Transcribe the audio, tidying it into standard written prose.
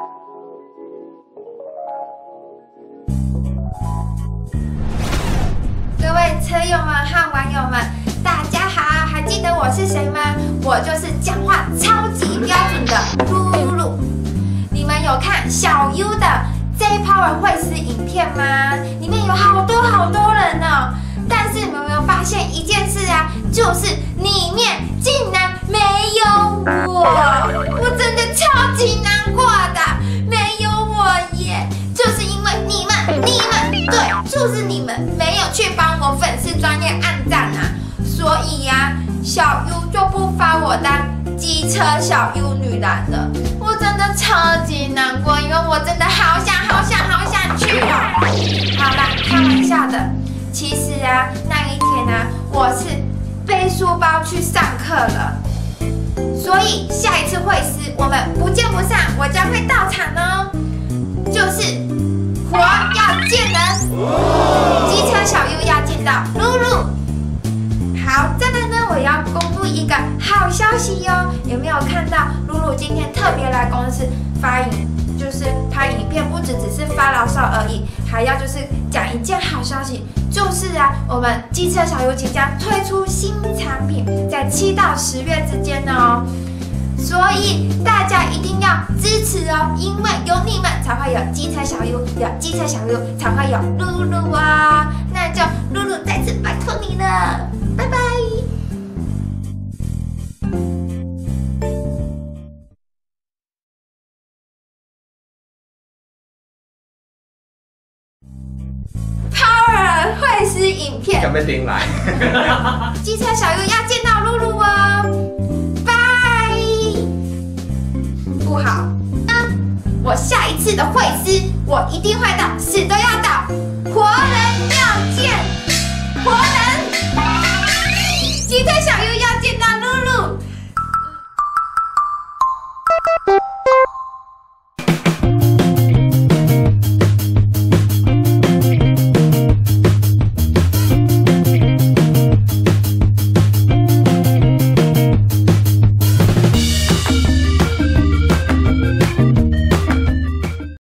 各位车友们和网友们，大家好！还记得我是谁吗？我就是讲话超级标准的露露。你们有看小 U 的 J-Power 会师影片吗？里面有好多人哦。但是你们有没有发现一件事啊？就是里面竟然没有我，我真的超级难过的，没有我耶！就是因为你们，对，就是你们没有去帮我粉丝专页按赞啊，所以呀，小 U 就不发我当机车小 U 女篮了。我真的超级难过，因为我真的好想去哦。好啦，开玩笑的。其实啊，那一天啊，我是背书包去上课了，所以下一次会师我们不见不散，我将会到场哦。就是活要见人，机车小 U 要见到露露。好，再来呢，我要公布一个好消息哟。有没有看到露露今天特别来公司发影？就是拍影片，不只是发牢骚而已，还要就是讲一件好消息，就是啊，我们机车小 U 即将推出新产品，在7到10月之间哦，所以大家一定要支持哦，因为有你们才会有机车小 U， 有机车小 U 才会有露露啊，那就露露再次拜托你了，拜拜。会师影片， 准备顶来。 机车小 U 要见到露露哦，拜。不好，我下一次的会师，我一定会到，死都要到，活人要见。